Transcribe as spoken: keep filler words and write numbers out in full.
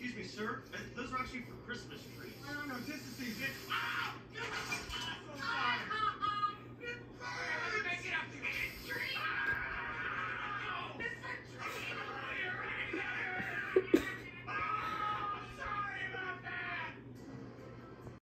Excuse me, sir. Uh, Those are actually for Christmas trees. No, no, no, just to see. Ah!